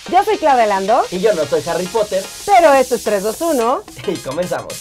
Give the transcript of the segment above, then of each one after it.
Yo soy Claudia Lando. Y yo no soy Harry Potter. Pero esto es 3, 2, 1. Y comenzamos.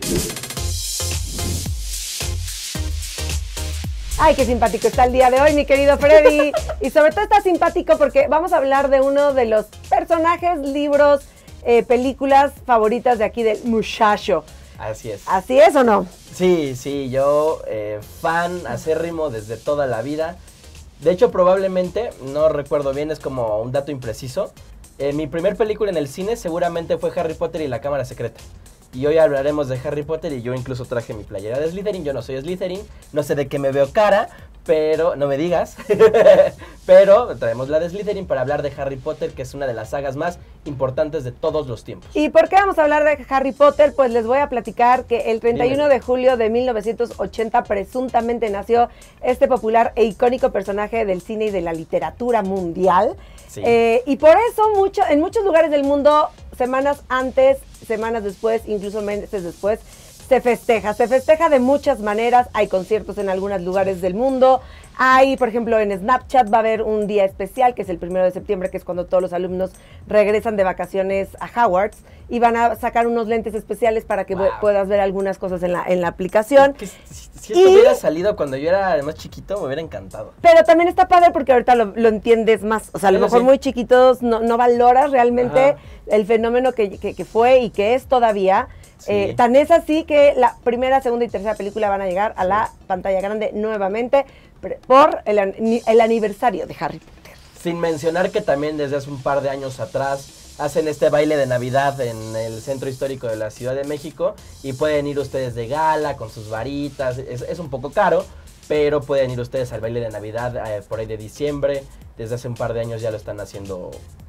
Ay, qué simpático está el día de hoy, mi querido Freddy. Y sobre todo está simpático porque vamos a hablar de uno de los personajes, libros, películas favoritas de aquí del muchacho. Así es. ¿Así es o no? Sí, yo fan acérrimo desde toda la vida. De hecho, probablemente, no recuerdo bien, es como un dato impreciso. Mi primer película en el cine seguramente fue Harry Potter y la Cámara Secreta. Y hoy hablaremos de Harry Potter y yo incluso traje mi playera de Slytherin. Yo no soy Slytherin, no sé de qué me veo cara, pero no me digas. Pero traemos la de Slytherin para hablar de Harry Potter, que es una de las sagas más importantes de todos los tiempos. ¿Y por qué vamos a hablar de Harry Potter? Pues les voy a platicar que el 31 de julio de 1980 presuntamente nació este popular e icónico personaje del cine y de la literatura mundial. Sí. Y por eso en muchos lugares del mundo, semanas antes, semanas después, incluso meses después, se festeja de muchas maneras. Hay conciertos en algunos lugares del mundo. Hay, por ejemplo, en Snapchat va a haber un día especial, que es el 1 de septiembre, que es cuando todos los alumnos regresan de vacaciones a Hogwarts, y van a sacar unos lentes especiales para que puedas ver algunas cosas en la aplicación. Si esto hubiera salido cuando yo era más chiquito, me hubiera encantado. Pero también está padre porque ahorita lo entiendes más. O sea, a lo mejor muy chiquitos no valoras realmente el fenómeno que fue y que es todavía. Sí. Tan es así que la primera, segunda y tercera película van a llegar a la pantalla grande nuevamente por el aniversario de Harry Potter. Sin mencionar que también desde hace un par de años atrás hacen este baile de Navidad en el centro histórico de la Ciudad de México y pueden ir ustedes de gala con sus varitas. Es un poco caro, pero pueden ir ustedes al baile de Navidad por ahí de diciembre. Desde hace un par de años ya lo están haciendo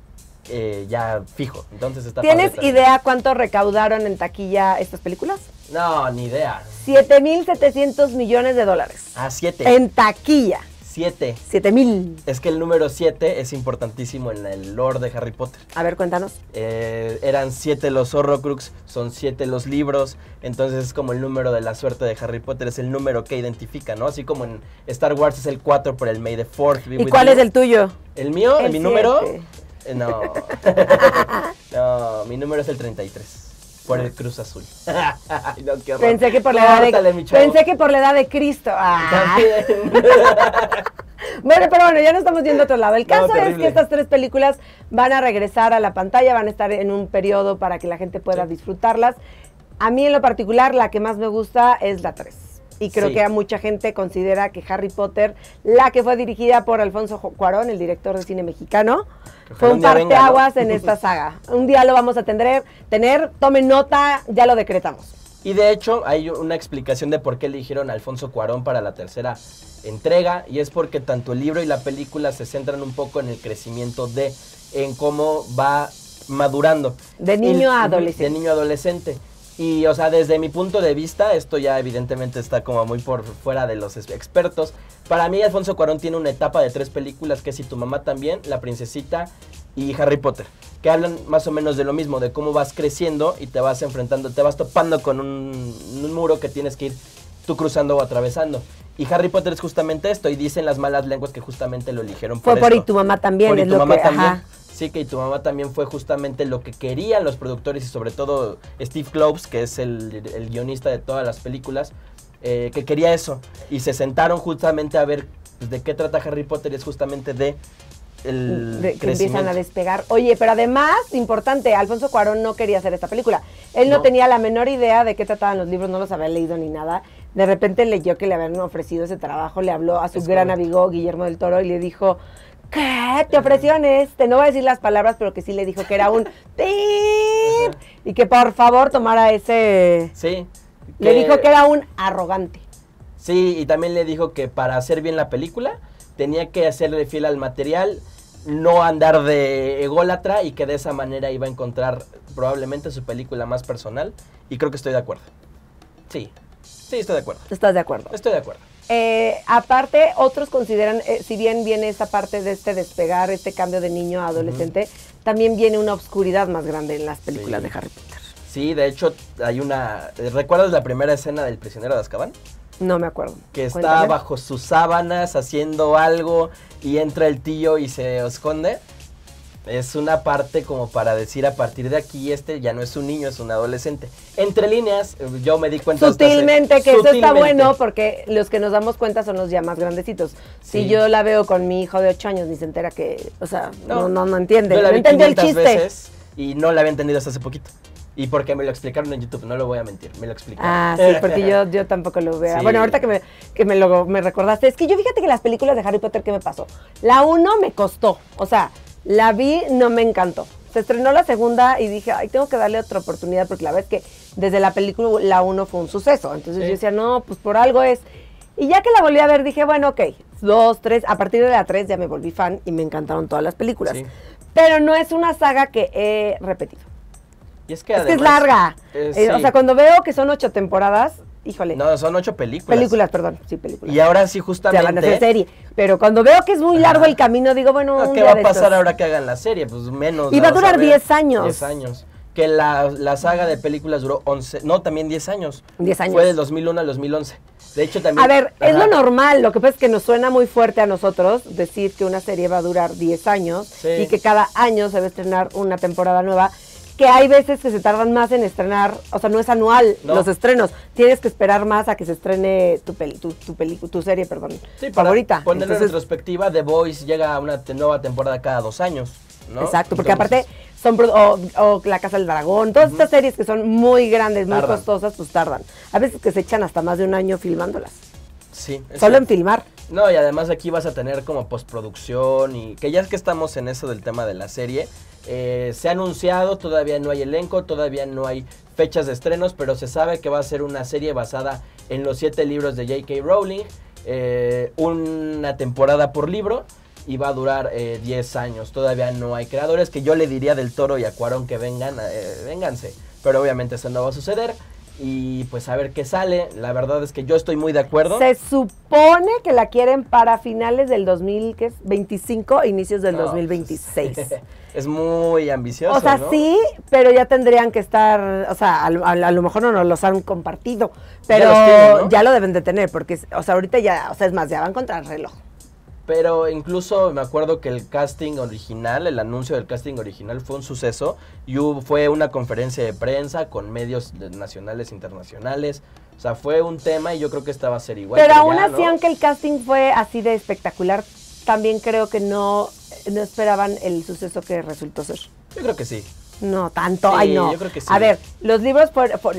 ya fijo. Entonces está. ¿Tienes idea cuánto recaudaron en taquilla estas películas? No, ni idea. $7,700 millones. Ah, 7. En taquilla. 7,000. Es que el número 7 es importantísimo en el lore de Harry Potter. A ver, cuéntanos. Eran 7 los Horrocrux, son 7 los libros, entonces es como el número de la suerte de Harry Potter, es el número que identifica, ¿no? Así como en Star Wars es el 4 por el May the 4th. ¿Y cuál es el tuyo? ¿El mío? El ¿Mi número? No. No, mi número es el 33. Por el Cruz Azul. No, qué horror. Pensé que por la edad de Cristo. Bueno, pero bueno, ya no estamos yendo a otro lado. El caso es que estas 3 películas van a regresar a la pantalla, van a estar en un periodo para que la gente pueda disfrutarlas. A mí en lo particular, la que más me gusta es la 3. Y creo que a mucha gente considera que Harry Potter, la que fue dirigida por Alfonso Cuarón, el director de cine mexicano, fue un parteaguas en esta saga. Un día lo vamos a tener, tomen nota, ya lo decretamos. Y de hecho hay una explicación de por qué eligieron a Alfonso Cuarón para la tercera entrega, y es porque tanto el libro y la película se centran un poco en el crecimiento en cómo va madurando. De niño a adolescente. De niño a adolescente. Y, o sea, desde mi punto de vista, esto ya evidentemente está como muy por fuera de los expertos. Para mí, Alfonso Cuarón tiene una etapa de 3 películas, que es Y tu mamá también, La princesita y Harry Potter, que hablan más o menos de lo mismo, de cómo vas creciendo y te vas enfrentando, te vas topando con un muro que tienes que ir tú cruzando o atravesando. Y Harry Potter es justamente esto, y dicen las malas lenguas que justamente lo eligieron por esto. Fue por Y tu mamá también, por es lo que... También. Sí, que Y tu mamá también fue justamente lo que querían los productores y sobre todo Steve Kloves, que es el guionista de todas las películas, que quería eso. Y se sentaron justamente a ver pues, de qué trata Harry Potter, y es justamente de que empiezan a despegar. Oye, pero además, importante, Alfonso Cuarón no quería hacer esta película. Él no tenía la menor idea de qué trataban los libros, no los había leído ni nada. De repente leyó que le habían ofrecido ese trabajo, le habló a su gran amigo Guillermo del Toro y le dijo... ¿Qué? ¿Te ofrecieron este? No voy a decir las palabras, pero que sí le dijo que era un ¡pip! Y que por favor tomara ese... Sí. Le dijo que era un arrogante. Sí, y también le dijo que para hacer bien la película tenía que hacerle fiel al material, no andar de ególatra, y que de esa manera iba a encontrar probablemente su película más personal. Y creo que estoy de acuerdo. Sí, estoy de acuerdo. ¿Estás de acuerdo? Estoy de acuerdo. Aparte, otros consideran, si bien viene esta parte de este despegar, este cambio de niño a adolescente, también viene una oscuridad más grande en las películas de Harry Potter. Sí, de hecho, hay una... ¿Recuerdas la primera escena del prisionero de Azkaban? No me acuerdo. Que está bajo sus sábanas haciendo algo y entra el tío y se esconde. Es una parte como para decir a partir de aquí ya no es un niño, es un adolescente. Entre líneas, yo me di cuenta sutilmente que eso está bueno porque los que nos damos cuenta son los ya más grandecitos. Sí. Si yo la veo con mi hijo de 8 años ni se entera que, o sea, no entiende. Yo la No vi entendió el 500 chiste. veces y no la había entendido hasta hace poquito. Y porque me lo explicaron en YouTube, no lo voy a mentir, me lo explicaron. Ah, sí, porque yo tampoco lo veo. Sí. Bueno, ahorita que me recordaste, es que yo fíjate que las películas de Harry Potter, ¿qué me pasó? La 1 me costó, o sea, la vi, no me encantó. Se estrenó la segunda y dije, ay, tengo que darle otra oportunidad porque la verdad es que desde la película la 1 fue un suceso. Entonces yo decía, no, pues por algo es. Y ya que la volví a ver, dije, bueno, ok, 2, 3, a partir de la 3 ya me volví fan y me encantaron todas las películas. Sí. Pero no es una saga que he repetido. Y es que además, es larga. Sí. O sea, cuando veo que son 8 temporadas, híjole. No, son 8 películas. Películas. Y ahora sí, justamente. Ya van a hacer serie. Pero cuando veo que es muy largo el camino, digo, bueno. ¿Qué va a pasar ahora que hagan la serie? Pues menos. Y va a durar 10 años. 10 años. Que la saga de películas duró 11. No, también 10 años. 10 años. Fue del 2001 al 2011. De hecho, también. A ver, es lo normal. Lo que pasa es que nos suena muy fuerte a nosotros decir que una serie va a durar 10 años y que cada año se va a estrenar una temporada nueva. Que hay veces que se tardan más en estrenar, o sea, no es anual los estrenos. Tienes que esperar más a que se estrene tu serie, sí, favorita. Ponerlo en retrospectiva, The Voice llega a una nueva temporada cada 2 años, ¿no? Exacto, porque aparte son o La Casa del Dragón, todas estas series que son muy grandes, muy costosas, pues tardan. A veces que se echan hasta más de un año filmándolas. Sí. Solo en filmar. No, y además aquí vas a tener como postproducción y que ya es que estamos en eso del tema de la serie. Se ha anunciado, todavía no hay elenco, todavía no hay fechas de estrenos, pero se sabe que va a ser una serie basada en los 7 libros de J.K. Rowling, una temporada por libro y va a durar 10 años. Todavía no hay creadores, que yo le diría del Toro y a Cuarón que vengan, vénganse, pero obviamente eso no va a suceder. Y pues a ver qué sale. La verdad es que yo estoy muy de acuerdo. Se supone que la quieren para finales del 2025, inicios del 2026. Es muy ambicioso, o sea, ¿no? Sí, pero ya tendrían que estar, o sea, a lo mejor no nos los han compartido, pero ya, tienen, ¿no? Ya lo deben de tener, porque, o sea, ahorita ya, o sea, es más, ya van contra el reloj. Pero incluso me acuerdo que el casting original, el anuncio del casting original fue un suceso y fue una conferencia de prensa con medios nacionales e internacionales. O sea, fue un tema y yo creo que esta va a ser igual. Pero aún así, ¿no? Aunque el casting fue así de espectacular, también creo que no esperaban el suceso que resultó ser. Yo creo que sí. No, tanto, sí, ay no. Yo creo que sí. A ver, los libros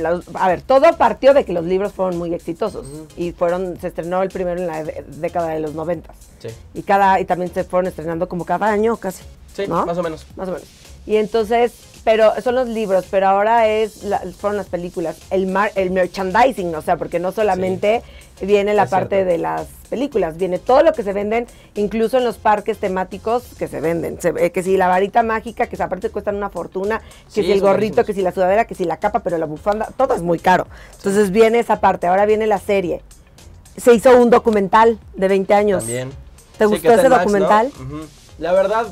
todo partió de que los libros fueron muy exitosos y se estrenó el primero en la década de los 90. Sí. Y también se fueron estrenando como cada año casi. Sí, ¿no? Más o menos. Y entonces, pero son los libros, pero ahora fueron las películas, el merchandising, o sea, porque no solamente viene la parte de las películas, viene todo lo que se venden, incluso en los parques temáticos que se venden, que si la varita mágica, que aparte cuestan una fortuna, que si el gorrito, que si la sudadera, que si la capa, pero la bufanda, todo es muy caro. Entonces viene esa parte, ahora viene la serie. Se hizo un documental de 20 años. También. ¿Te gustó ese documental? ¿No? La verdad,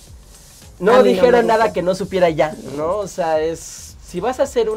no dijeron nada que no supiera ya, ¿no? O sea, si vas a hacer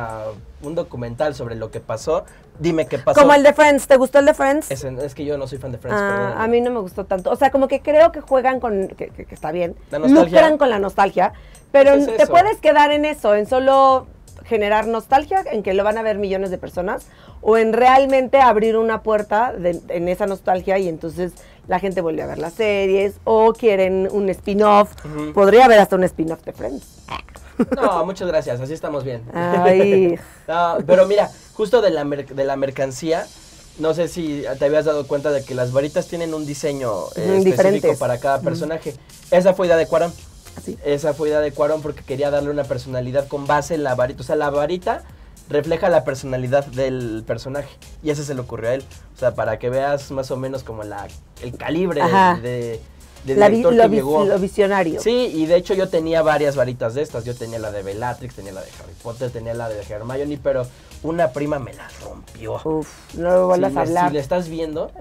un documental sobre lo que pasó, dime qué pasó. Como el de Friends, ¿te gustó el de Friends? Es que yo no soy fan de Friends, a mí no me gustó tanto. O sea, como que creo que juegan con, que está bien, la nostalgia. Lucran con la nostalgia, pero te puedes quedar en eso, en solo generar nostalgia, en que lo van a ver millones de personas, o en realmente abrir una puerta en esa nostalgia y entonces la gente vuelve a ver las series, o quieren un spin-off. Podría haber hasta un spin-off de Friends. No, muchas gracias, así estamos bien. Ay. No, pero mira, justo de la mercancía, no sé si te habías dado cuenta de que las varitas tienen un diseño específico para cada personaje. Esa fue idea de Cuarón. ¿Así? Esa fue idea de Cuarón porque quería darle una personalidad con base en la varita. O sea, la varita refleja la personalidad del personaje. Y ese se le ocurrió a él. O sea, para que veas más o menos como el calibre de director que llegó. Lo visionario. Sí, y de hecho yo tenía varias varitas de estas. Yo tenía la de Bellatrix, tenía la de Harry Potter, tenía la de Hermione, pero una prima me la rompió. Uf, no lo vuelvas a hablar. Si le estás viendo,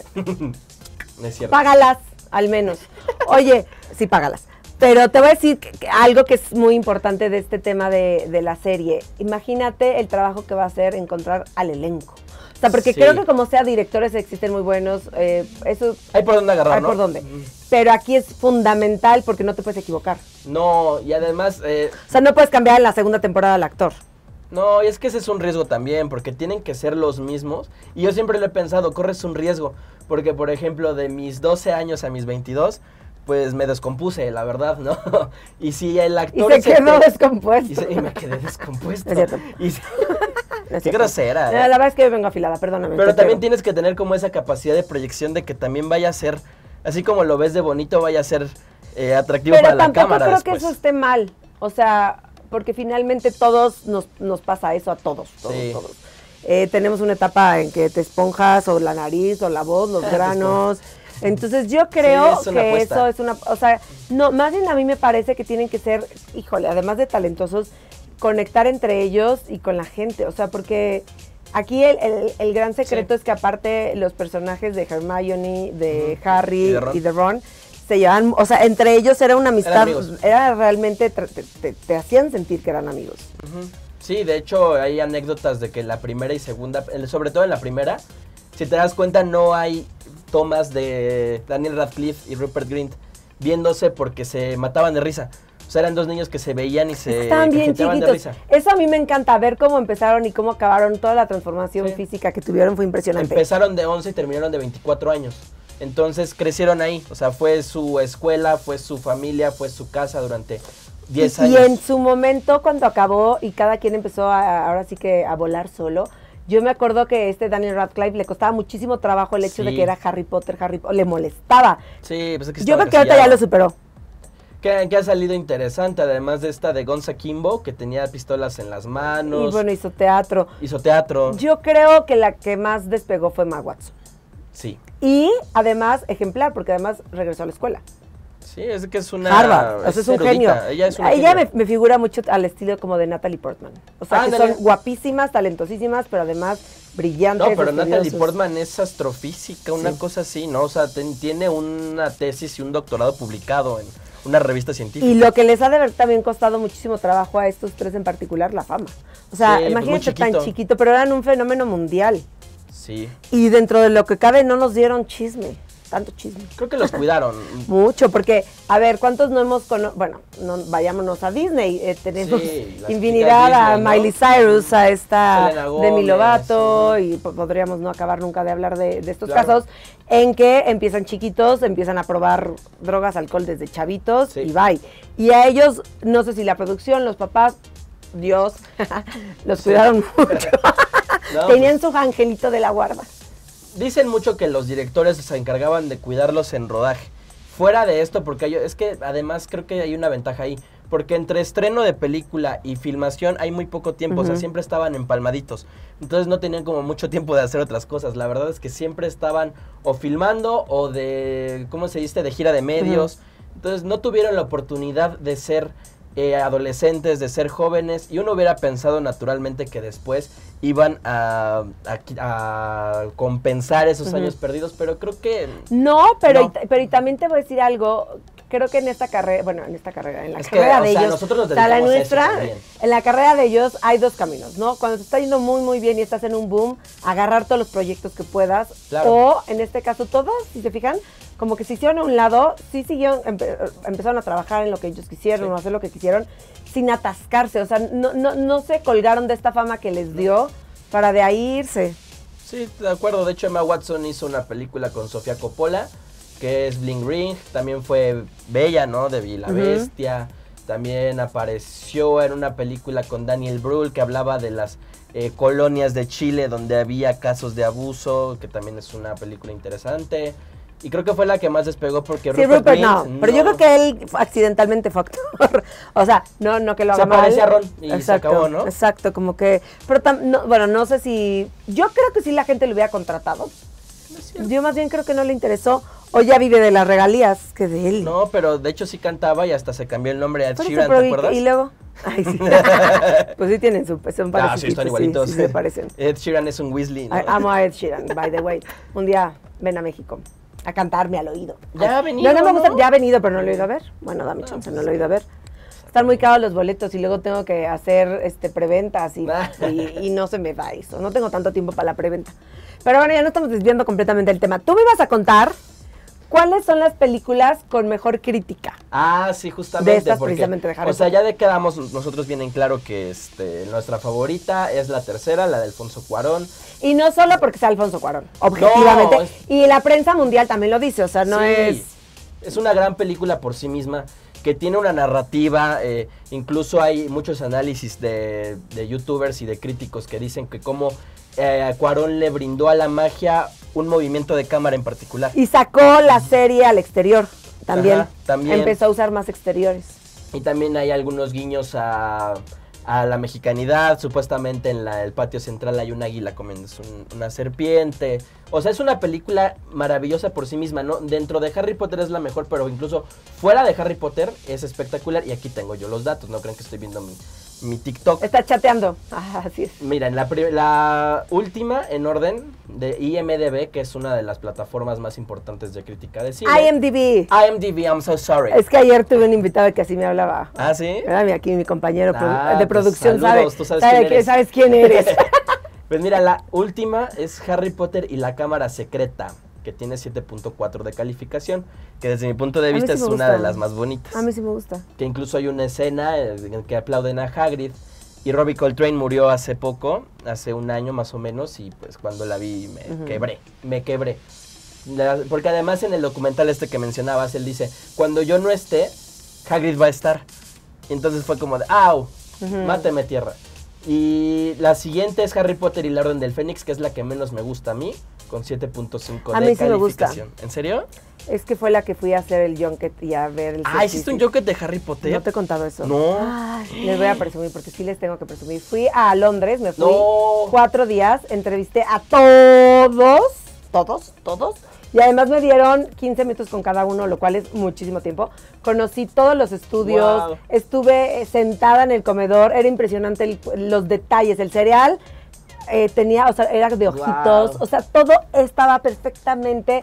no es cierto. Págalas, al menos. Oye, sí, págalas. Pero te voy a decir algo que es muy importante de este tema de la serie. Imagínate el trabajo que va a ser encontrar al elenco. O sea, porque creo que como sea, directores existen muy buenos, eso... Hay por dónde agarrar, hay ¿no? por dónde. Pero aquí es fundamental porque no te puedes equivocar. No, y además... o sea, no puedes cambiar en la segunda temporada al actor. No, y es que ese es un riesgo también, porque tienen que ser los mismos. Y yo siempre lo he pensado, corres un riesgo. Porque, por ejemplo, de mis 12 años a mis 22, pues me descompuse, la verdad, ¿no? Y si el actor... Y se quedó descompuesto. Y me quedé descompuesto. Es cierto. Qué grosera. La verdad es que yo vengo afilada, perdóname. Pero también tienes que tener como esa capacidad de proyección de que también vaya a ser, así como lo ves de bonito, vaya a ser atractivo para la cámara. Pero tampoco creo después. que eso esté mal. O sea, porque finalmente todos nos pasa eso a todos. Sí. Tenemos una etapa en que te esponjas o la nariz o la voz, los granos. Entonces yo creo que eso es una... O sea, no, más bien a mí me parece que tienen que ser, híjole, además de talentosos, conectar entre ellos y con la gente. O sea, porque aquí el gran secreto es que aparte los personajes de Hermione, de Harry y de Ron se llevan... O sea, entre ellos era una amistad, era realmente... Te hacían sentir que eran amigos. Sí, de hecho hay anécdotas de que la primera y segunda, sobre todo en la primera, si te das cuenta no hay tomas de Daniel Radcliffe y Rupert Grint viéndose porque se mataban de risa. O sea, eran dos niños que se veían y se estaban bien chiquitos. De risa. Eso a mí me encanta, ver cómo empezaron y cómo acabaron. Toda la transformación física que tuvieron fue impresionante. Empezaron de 11 y terminaron de 24 años. Entonces crecieron ahí. O sea, fue su escuela, fue su familia, fue su casa durante 10 años. Y en su momento, cuando acabó y cada quien empezó ahora sí que a volar solo, yo me acuerdo que Daniel Radcliffe le costaba muchísimo trabajo el hecho de que era Harry Potter, le molestaba. Sí, pues es que yo creo que ahorita ya lo superó. Que ha salido interesante, además de esta de Gonza Kimbo, que tenía pistolas en las manos. Y bueno, hizo teatro. Yo creo que la que más despegó fue Emma Watson. Sí. Y además, ejemplar, porque además regresó a la escuela. Sí, es que es una... Harvard, o sea, es un genio. Ella me figura mucho al estilo como de Natalie Portman. O sea, que son guapísimas, talentosísimas, pero además brillantes. No, pero Natalie Portman es astrofísica, una cosa así, ¿no? O sea, tiene una tesis y un doctorado publicado en una revista científica. Y lo que les ha de haber también costado muchísimo trabajo a estos tres en particular, la fama. O sea, imagínate tan chiquito, pero eran un fenómeno mundial. Sí. Y dentro de lo que cabe no nos dieron chisme. Tanto chisme. Creo que los cuidaron. Mucho, porque, a ver, ¿cuántos no hemos conocido? Bueno, vayámonos a Disney. Tenemos infinidad a Disney, Miley Cyrus, a esta Demi Lovato, y podríamos no acabar nunca de hablar de estos casos, en que empiezan chiquitos, empiezan a probar drogas, alcohol desde chavitos, y bye. Y a ellos, no sé si la producción, los papás, Dios, los cuidaron mucho. Tenían su angelito de la guarda. Dicen mucho que los directores se encargaban de cuidarlos en rodaje. Fuera de esto, porque es que además creo que hay una ventaja ahí. Porque entre estreno de película y filmación hay muy poco tiempo. O sea, siempre estaban empalmaditos. Entonces no tenían como mucho tiempo de hacer otras cosas. La verdad es que siempre estaban o filmando o de, ¿cómo se dice?, de gira de medios. Entonces no tuvieron la oportunidad de ser adolescentes, de ser jóvenes, y uno hubiera pensado naturalmente que después iban a compensar esos años perdidos, pero creo que... No, pero y también te voy a decir algo, creo que en esta carrera, en la carrera de ellos, nosotros nos dedicamos la nuestra, a eso en la carrera de ellos hay dos caminos, ¿no? Cuando te está yendo muy, muy bien y estás en un boom, agarrar todos los proyectos que puedas, o en este caso todos, si se fijan, como que se hicieron a un lado, sí siguieron, empezaron a trabajar en lo que ellos quisieron, o hacer lo que quisieron, sin atascarse, o sea, no se colgaron de esta fama que les dio para de ahí irse. Sí, de acuerdo, de hecho Emma Watson hizo una película con Sofía Coppola, que es Bling Ring, también fue Bella, ¿no?, de Bella la Bestia, también apareció en una película con Daniel Brühl que hablaba de las colonias de Chile donde había casos de abuso, que también es una película interesante. Y creo que fue la que más despegó porque Rupert Grint, pero yo creo que él accidentalmente fue actor. O sea, no que lo haga mal. Se parece a Ron y se acabó, ¿no? Exacto, como que... Pero bueno, no sé si... Yo creo que sí la gente lo hubiera contratado. Yo más bien creo que no le interesó. O ya vive de las regalías que de él. No, pero de hecho sí cantaba y hasta se cambió el nombre a Ed Sheeran, ¿te acuerdas? Y luego... Ay, sí. Pues sí tienen son parecidos. Sí, están igualitos. Sí, se parecen. Ed Sheeran es un Weasley, ¿no? Amo a Ed Sheeran, by the way. Un día ven a México a cantarme al oído. Ya ha venido, no me gusta, ya ha venido, pero no lo he ido a ver. Bueno, dame chance, no lo he ido a ver. están muy caros los boletos y luego tengo que hacer preventas y no se me va eso. No tengo tanto tiempo para la preventa. Pero bueno, ya no estamos desviando completamente el tema. Tú me ibas a contar cuáles son las películas con mejor crítica. Ah, sí, justamente. De estas precisamente de Harry Potter. O sea, ya de quedamos nosotros bien en claro que nuestra favorita es la tercera, la de Alfonso Cuarón. Y no solo porque sea Alfonso Cuarón, objetivamente. No, y la prensa mundial también lo dice, o sea, no sí, es... Es una gran película por sí misma, que tiene una narrativa, incluso hay muchos análisis de youtubers y de críticos que dicen que cómo Cuarón le brindó a la magia un movimiento de cámara en particular. Y sacó la serie al exterior también. Ajá, también. Empezó a usar más exteriores. Y también hay algunos guiños a la mexicanidad. Supuestamente en el patio central hay un águila comiéndose una serpiente. O sea, es una película maravillosa por sí misma, ¿no? Dentro de Harry Potter es la mejor, pero incluso fuera de Harry Potter es espectacular. Y aquí tengo yo los datos, no crean que estoy viendo mi TikTok. Está chateando. Ah, así es. Mira, en la última en orden de IMDb, que es una de las plataformas más importantes de crítica de cine. IMDb, I'm so sorry. Es que ayer tuve un invitado que así me hablaba. ¿Ah, sí? Era aquí mi compañero de producción, saludos, tú ¿sabes quién eres? Pues mira, la última es Harry Potter y la cámara secreta, que tiene 7.4 de calificación, que desde mi punto de vista es una de las más bonitas. A mí sí me gusta. Que incluso hay una escena en que aplauden a Hagrid, y Robbie Coltrane murió hace poco, hace un año más o menos, y pues cuando la vi me quebré. Porque además en el documental que mencionabas, él dice, cuando yo no esté, Hagrid va a estar. Y entonces fue como de, ¡au! Máteme tierra. Y la siguiente es Harry Potter y la Orden del Fénix, que es la que menos me gusta a mí, con 7.5 de calificación. Me gusta. ¿En serio? Es que fue la que fui a hacer el junket y a ver el... ¿Hiciste un junket de Harry Potter? No te he contado eso. No. Ay, les voy a presumir, porque sí les tengo que presumir. Fui a Londres, me fui 4 días, entrevisté a todos. Y además me dieron 15 minutos con cada uno, lo cual es muchísimo tiempo. Conocí todos los estudios, estuve sentada en el comedor, era impresionante los detalles. El cereal tenía, o sea, era de ojitos, o sea, todo estaba perfectamente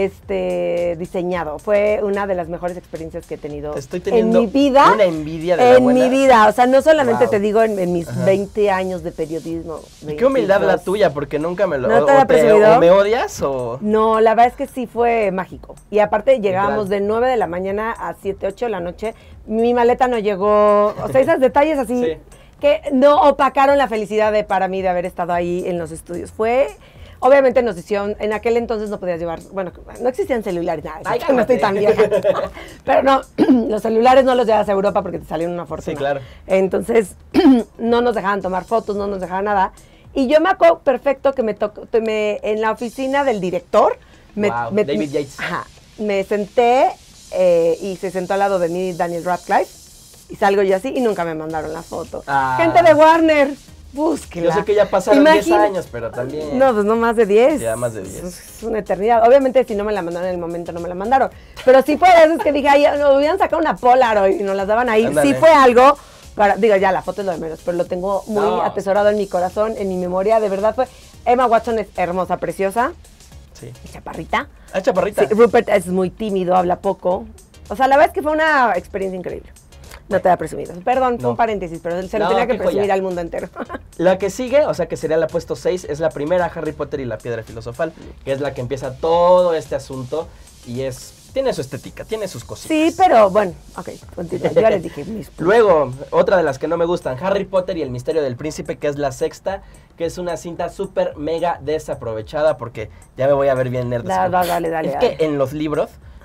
diseñado. Fue una de las mejores experiencias que he tenido en mi vida. Una envidia de la buena. En mi vida, o sea, no solamente te digo en mis 20 años de periodismo. Qué humildad la tuya, porque nunca me lo... ¿No te o me odias o...? No, la verdad es que sí fue mágico. Y aparte llegábamos de 9 de la mañana a 7, 8 de la noche. Mi maleta no llegó, o sea, esos detalles así... Sí. Que no opacaron la felicidad para mí de haber estado ahí en los estudios. Obviamente nos hicieron, en aquel entonces no podías llevar, bueno, no existían celulares, nada, no estoy tan vieja. Pero no, los celulares no los llevas a Europa porque te salieron una fortuna. Sí, claro. Entonces, no nos dejaban tomar fotos, no nos dejaban nada. Y yo me acuerdo perfecto que en la oficina del director, David Yates. Ajá, me senté y se sentó al lado de mí Daniel Radcliffe. Y salgo yo así y nunca me mandaron la foto. Gente de Warner, búsquela. Yo sé que ya pasaron 10 años, pero también... No, pues no más de 10. Ya más de 10. Es una eternidad. Obviamente si no me la mandaron en el momento, no me la mandaron. Pero sí fue de esos que dije, ay, no, hubieran sacado una Polaroid y nos las daban ahí. Ándale. Sí fue algo, ya la foto es lo de menos, pero lo tengo muy atesorado en mi corazón, en mi memoria. De verdad fue... Emma Watson es hermosa, preciosa. Sí. Y chaparrita. Ah, chaparrita. Sí, Rupert es muy tímido, habla poco. O sea, la verdad es que fue una experiencia increíble. No te había presumido. Perdón, fue un paréntesis, pero se lo tenía que presumir al mundo entero. La que sigue, o sea que sería la puesto 6, es la primera, Harry Potter y la Piedra Filosofal, que es la que empieza todo este asunto y tiene su estética, tiene sus cositas. Sí, pero bueno, ok, yo les dije mis... Luego, otra de las que no me gustan, Harry Potter y el Misterio del Príncipe, que es la sexta, que es una cinta súper mega desaprovechada, porque ya me voy a ver bien nerd. Dale. Es que en los libros,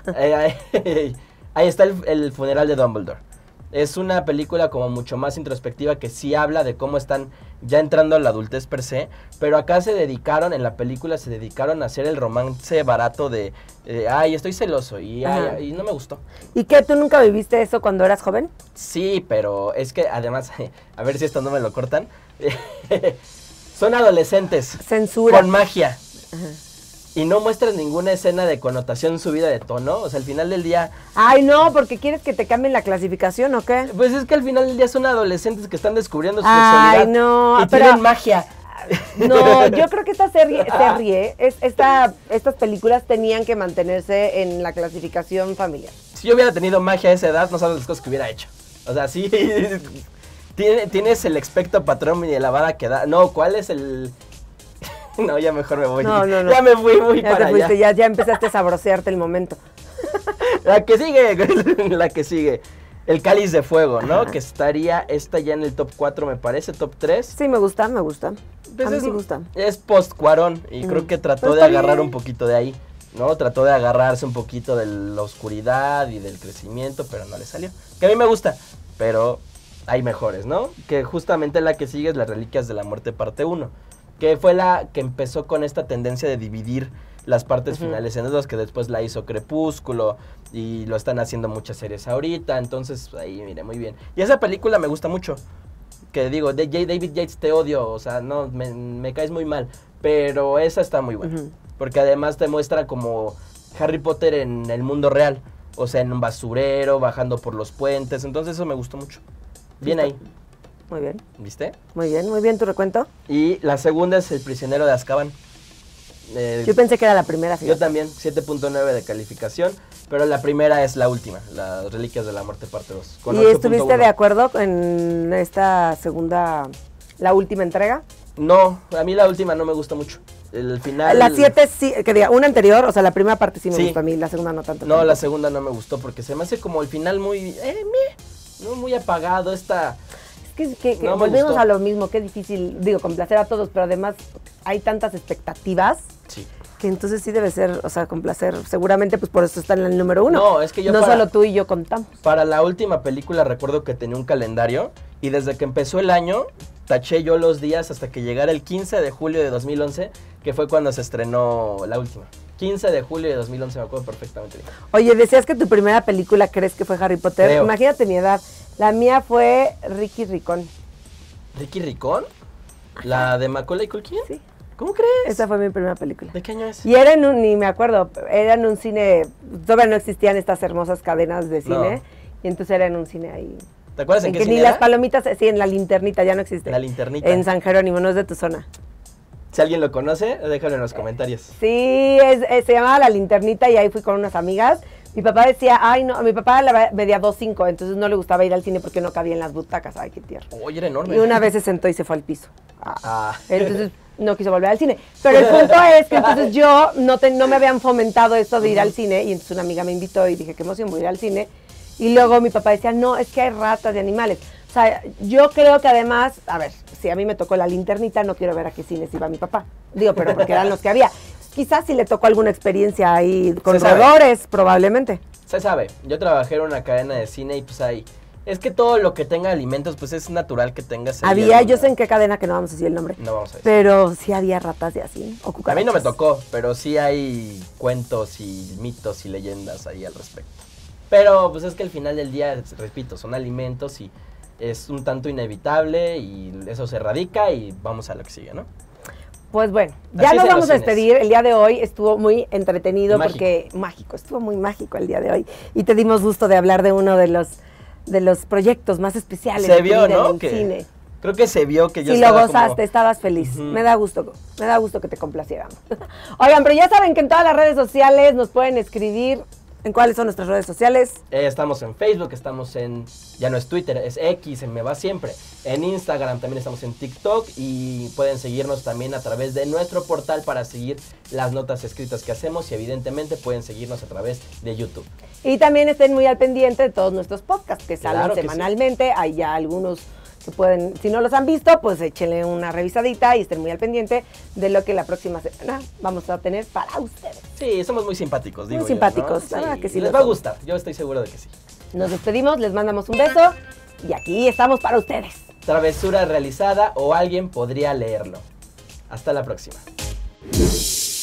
ahí está el funeral de Dumbledore. Es una película como mucho más introspectiva que sí habla de cómo están ya entrando a la adultez per se, pero acá en la película se dedicaron a hacer el romance barato de ay, estoy celoso y no me gustó. ¿Y qué, tú nunca viviste eso cuando eras joven? Sí, pero es que además, a ver si esto no me lo cortan, son adolescentes. Censura. Con magia. Ajá. Y no muestran ninguna escena de connotación subida de tono, o sea, al final del día... Ay, no, porque ¿quieres que te cambien la clasificación o qué? Pues es que al final del día son adolescentes que están descubriendo su sexualidad. Ay, no, y tienen magia. No, yo creo que esta serie, estas películas tenían que mantenerse en la clasificación familiar. Si yo hubiera tenido magia a esa edad, no sabes las cosas que hubiera hecho. O sea, sí, tienes el expecto patrón y la vara que da. No, ¿cuál es el...? No, ya mejor me voy. No. Ya me fui muy Ya para te fuiste, allá. ya empezaste a sabrosearte el momento. La que sigue. El Cáliz de Fuego, ¿no? Ajá. Que estaría esta ya en el top 4, me parece, top 3. Sí, me gusta. Pues a mí sí me gusta. Es post-Cuarón y creo que trató de agarrar un poquito de ahí, ¿no? Trató de agarrarse un poquito de la oscuridad y del crecimiento, pero no le salió. Que a mí me gusta, pero hay mejores, ¿no? Que justamente la que sigue es Las Reliquias de la Muerte parte 1, que fue la que empezó con esta tendencia de dividir las partes finales en dos, que después la hizo Crepúsculo y lo están haciendo muchas series ahorita, entonces ahí mire, muy bien. Y esa película me gusta mucho, que digo, David Yates te odio, o sea, no, me caes muy mal, pero esa está muy buena, porque además te muestra como Harry Potter en el mundo real, o sea, en un basurero, bajando por los puentes, entonces eso me gustó mucho. Bien ahí. Muy bien. ¿Viste? Muy bien tu recuento. Y la segunda es El Prisionero de Azkaban. Yo pensé que era la primera. Fíjate. Yo también, 7.9 de calificación, pero la primera es la última, Las Reliquias de la Muerte parte 2. ¿Y estuviste de acuerdo en esta segunda, la última entrega? No, a mí la última no me gusta mucho. El final... La 7 sí, que diga, una anterior, o sea, la primera parte sí me gustó a mí, la segunda no tanto. No, la segunda no me gustó porque se me hace como el final muy... no muy apagado, que no volvemos a lo mismo, qué difícil, digo, complacer a todos, pero además hay tantas expectativas que entonces sí debe ser, o sea, complacer, seguramente pues por eso está en el número 1. No, es que yo solo tú y yo contamos. Para la última película recuerdo que tenía un calendario y desde que empezó el año taché yo los días hasta que llegara el 15 de julio de 2011, que fue cuando se estrenó la última. 15 de julio de 2011, me acuerdo perfectamente bien. Oye, decías que tu primera película crees que fue Harry Potter. Creo. Imagínate mi edad. La mía fue Ricky Ricón. ¿Ricky Ricón? ¿La de Macaulay Culkin? Sí. ¿Cómo crees? Esa fue mi primera película. ¿De qué año es? Y era ni me acuerdo, era en un cine, todavía no existían estas hermosas cadenas de cine, y entonces era en un cine ahí. ¿Te acuerdas en qué cine ni era? Las palomitas, sí, en La Linternita, ya no existe. La Linternita. En San Jerónimo, no es de tu zona. Si alguien lo conoce, déjalo en los comentarios. Sí, se llamaba La Linternita y ahí fui con unas amigas. Mi papá decía, ay no, mi papá medía 2'5", entonces no le gustaba ir al cine porque no cabía en las butacas. Ay, qué tierno. Oye, era enorme. Y una vez se sentó y se fue al piso. Entonces no quiso volver al cine. Pero el punto es que entonces yo no me habían fomentado esto de ir al cine y entonces una amiga me invitó y dije, qué emoción, voy a ir al cine. Y luego mi papá decía, no, es que hay ratas de animales. O sea, yo creo que además, a ver, si a mí me tocó La Linternita, no quiero ver a qué cines iba mi papá. Digo, pero porque eran los que había. Quizás si le tocó alguna experiencia ahí con roedores, probablemente. Se sabe. Yo trabajé en una cadena de cine y pues ahí... Es que todo lo que tenga alimentos, pues es natural que tengas... Había, yo sé en qué cadena, que no vamos a decir el nombre. No vamos a decir. Pero sí había ratas de así, o cucarachas. A mí no me tocó, pero sí hay cuentos y mitos y leyendas ahí al respecto. Pero pues es que al final del día, repito, son alimentos y es un tanto inevitable y eso se erradica y vamos a lo que sigue, ¿no? Pues bueno, ya nos vamos a despedir. El día de hoy estuvo muy entretenido porque estuvo muy mágico el día de hoy. Y te dimos gusto de hablar de uno de los proyectos más especiales. Se vio, ¿no? En cine. Creo que se vio que yo sí, estaba lo gozaste, estabas feliz. Me da gusto que te complaciéramos. Oigan, pero ya saben que en todas las redes sociales nos pueden escribir. ¿En cuáles son nuestras redes sociales? Estamos en Facebook, estamos en, ya no es Twitter, es X, en Me Va Siempre. En Instagram también estamos en TikTok y pueden seguirnos también a través de nuestro portal para seguir las notas escritas que hacemos y evidentemente pueden seguirnos a través de YouTube. Y también estén muy al pendiente de todos nuestros podcasts que salen semanalmente. Sí. Hay ya algunos que pueden, si no los han visto, pues échenle una revisadita y estén muy al pendiente de lo que la próxima semana vamos a tener para ustedes. Sí, somos muy simpáticos, digo. Muy simpáticos, yo, ¿no? Sí, que sí les va a gustar, yo estoy seguro de que sí. Nos despedimos, les mandamos un beso y aquí estamos para ustedes. Travesura realizada o alguien podría leerlo. Hasta la próxima.